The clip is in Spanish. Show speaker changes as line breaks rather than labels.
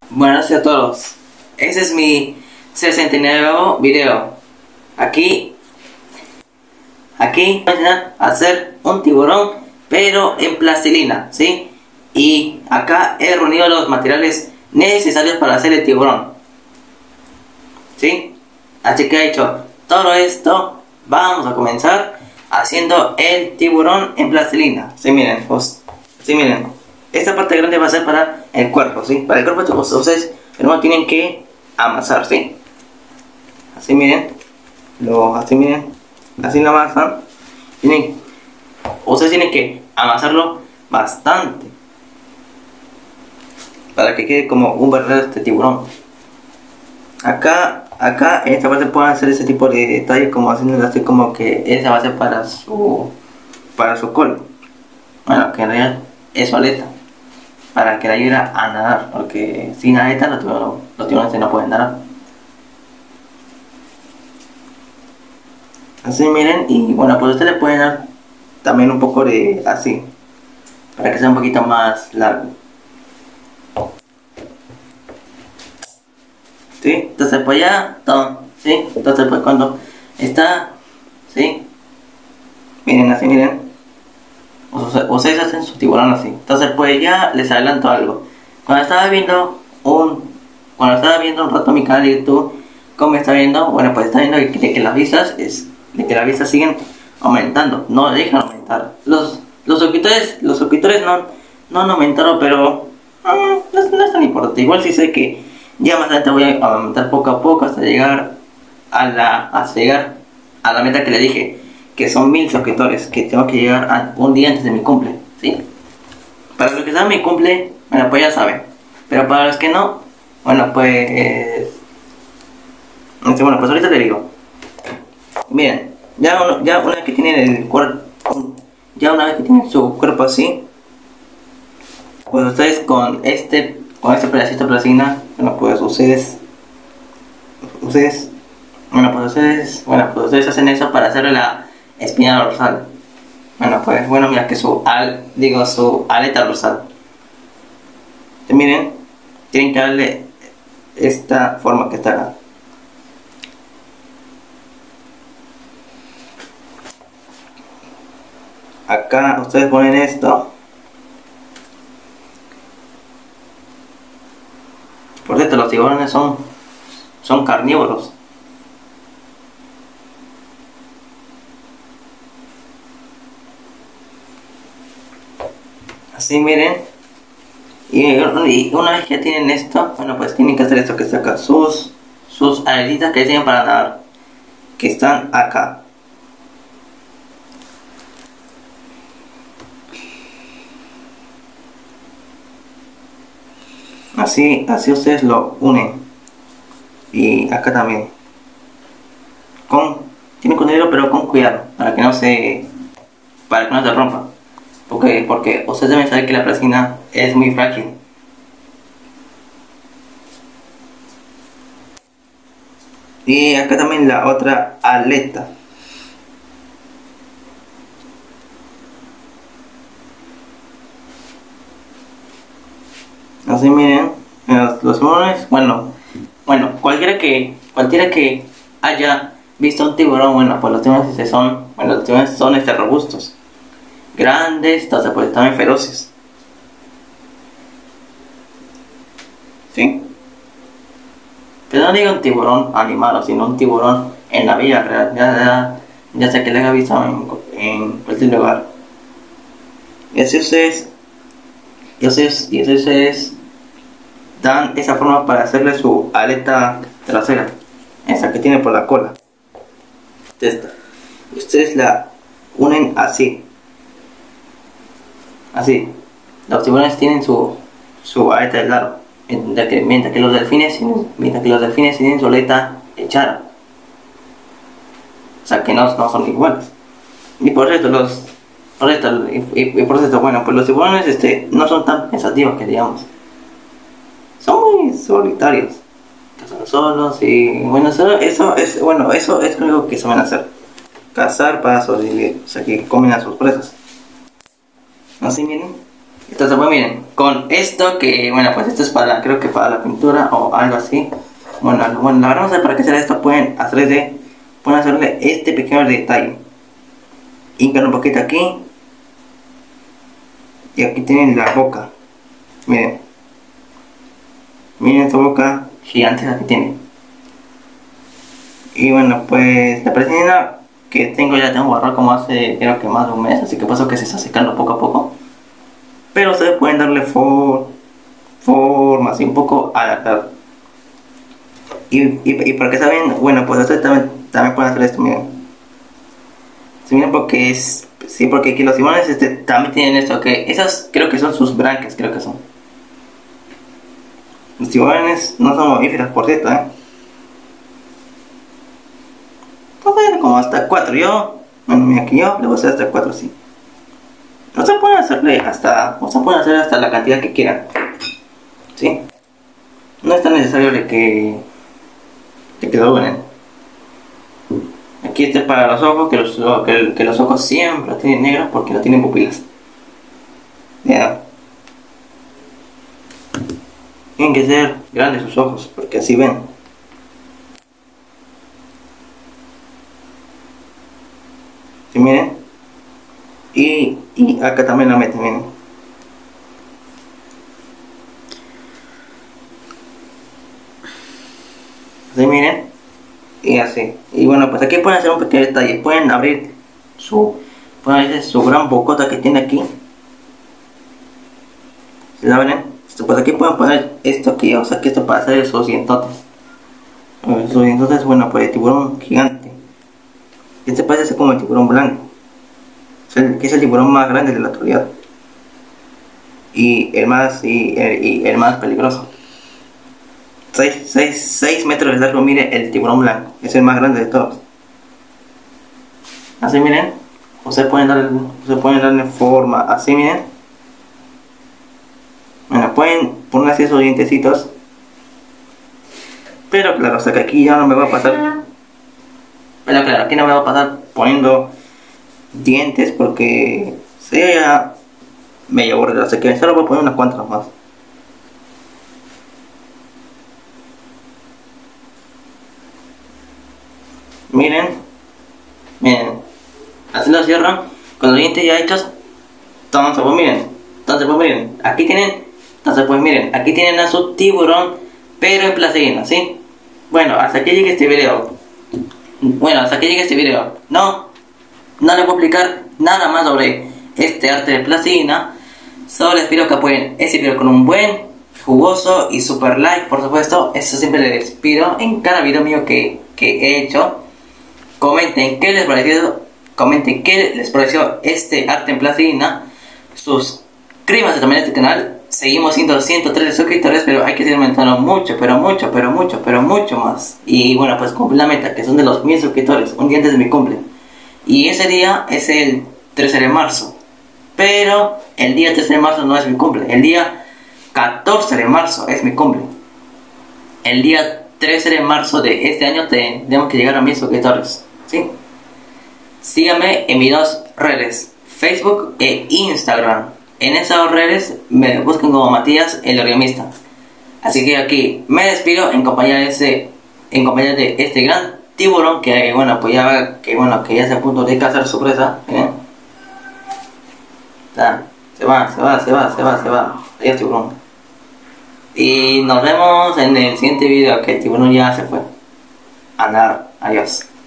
Buenas noches a todos. Ese es mi 69º video. Aquí voy a enseñar a hacer un tiburón, pero en plastilina, ¿sí? Y acá he reunido los materiales necesarios para hacer el tiburón, ¿sí? Así que he hecho todo esto. Vamos a comenzar haciendo el tiburón en plastilina. Sí, miren, miren. Esta parte grande va a ser para el cuerpo, ¿sí? Para el cuerpo ustedes primero tienen que amasar, ¿sí? Así miren, así lo amasan. Ustedes tienen que amasarlo bastante para que quede como un verdadero tiburón. Acá en esta parte pueden hacer ese tipo de detalles, como haciéndolo así, como que esa va a ser para su cola. Bueno, que en realidad es su aleta, para que la ayude a nadar, porque sin aleta los tiburones no pueden nadar. Así miren, y bueno, pues ustedes le pueden dar también un poco de así, para que sea un poquito más largo. ¿Sí? Entonces pues ya todo, ¿sí? Entonces pues cuando está, ¿sí? Miren, así miren. Ustedes hacen su tiburón así. Entonces pues ya les adelanto algo. Cuando estaba viendo un rato mi canal de YouTube, como está viendo, bueno, pues está viendo que las vistas siguen aumentando, no dejan aumentar. Los suscriptores no han aumentado, pero no es tan importante. Igual sí sé que ya más adelante voy a aumentar poco a poco hasta llegar a la meta que le dije, que son 1000 suscriptores, que tengo que llegar un día antes de mi cumple, ¿sí? Para los que saben mi cumple, bueno, pues ya saben. Pero para los que no, bueno, pues ahorita te digo. Miren, ya una vez que tienen el cuerpo, una vez que tienen su cuerpo así, pues ustedes con este pedacito de plastilina, bueno, pues ustedes hacen eso para hacerle la espina dorsal. Bueno, mira que su aleta dorsal. Y miren, tienen que darle esta forma que está acá. Ustedes ponen esto. Por cierto, los tiburones son carnívoros. Así miren, y una vez que ya tienen esto, bueno, pues tienen que hacer esto que está acá, sus aletitas que tienen para nadar, que están acá. Así ustedes lo unen, y acá también, tienen que unirlo pero con cuidado, para que no se rompa. Porque ustedes deben saber que la plastilina es muy frágil. Y acá también la otra aleta. Así miren, los tiburones, bueno, cualquiera que haya visto un tiburón, bueno, pues los tiburones son robustos, grandes, entonces pues también feroces, ¿sí? Pero no digo un tiburón animado, sino un tiburón en la vida real, ya sea que le haya visto en cualquier lugar. Y así ustedes dan esa forma para hacerle su aleta trasera, esa que tiene por la cola. Ustedes la unen así. Los tiburones tienen su aleta de lado, mientras que los delfines tienen su aleta echada. O sea que no son iguales. Y por eso bueno, pues los tiburones no son tan pensativos, que digamos. Son muy solitarios, cazan solos, y bueno, eso es lo único que saben hacer: cazar para sobrevivir, o sea que comen a sus presas. Así miren, Entonces pues miren, con esto que, bueno, pues esto es para, creo que para la pintura o algo así. Bueno, la verdad no sé para qué será esto. Pueden hacerle este pequeño detalle. Hincan un poquito aquí. Y aquí tienen la boca. Miren. Miren esta boca gigante que tiene. Y bueno, pues la presina que tengo ya tengo guardado como hace creo que más de un mes. Así que pasó que se está secando poco a poco. Pero ustedes pueden darle forma así un poco alargado. Y para que saben, bueno, pues ustedes también pueden hacer esto, miren. Si miren porque es... Sí, porque aquí los tiburones también tienen esto, que esas creo que son sus branquias, creo que son. Los tiburones no son mamíferos, por cierto, Entonces como hasta 4, bueno, mira aquí yo le voy a hacer hasta 4, sí. No se pueden hacerle hasta, o se pueden hacer hasta la cantidad que quieran, ¿sí? No es tan necesario de que doblen. Aquí este es para los ojos, que los ojos siempre los tienen negros porque no tienen pupilas. Ya. Tienen que ser grandes sus ojos, porque así ven. ¿Sí, miren? Y acá también la meten, miren. Así, miren. Y así. Y bueno, pues aquí pueden hacer un pequeño detalle. Pueden abrir su gran bocota que tiene aquí. ¿Se la ven? Pues aquí pueden poner esto aquí, o sea que esto para hacer sus dientotes. Sus dientotes, bueno, pues el tiburón gigante. Este parece ser como el tiburón blanco. Que es el tiburón más grande de la actualidad. Y el más peligroso. 6 metros de largo, mire el tiburón blanco. Es el más grande de todos. Así miren. Ustedes pueden darle forma. Así miren. Bueno, pueden poner así esos dientecitos. Pero claro, o sea que aquí ya no me va a pasar. Pero claro, aquí no me va a pasar poniendo dientes porque sería medio aburrido. Así que solo voy a poner unas cuantas más. Miren, así lo cierran con los dientes ya hechos. Entonces pues miren, aquí tienen a su tiburón, pero en plastilina, ¿sí? Bueno, hasta aquí llega este video. No les voy a explicar nada más sobre este arte de plastilina. Solo les pido que apoyen este video con un buen, jugoso y super like, por supuesto. Eso siempre les pido en cada video mío que he hecho. Comenten qué les pareció este arte en plastilina. Suscríbanse también a este canal. Seguimos siendo 113 suscriptores, pero hay que seguir aumentando mucho más. Y bueno, pues cumplí la meta, que son de los 1000 suscriptores, un día antes de mi cumple. Y ese día es el 13 de marzo. Pero el día 13 de marzo no es mi cumple. El día 14 de marzo es mi cumple. El día 13 de marzo de este año tenemos que llegar a 1000 suscriptores, ¿sí? Síganme en mis dos redes, Facebook e Instagram. En esas dos redes me buscan como Matías el Origamista. Así que aquí me despido en compañía de este gran tiburón que bueno, pues ya está a punto de cazar su presa, ¿eh? Se va. Adiós, tiburón. Y nos vemos en el siguiente video, que el tiburón ya se fue a nadar. Adiós.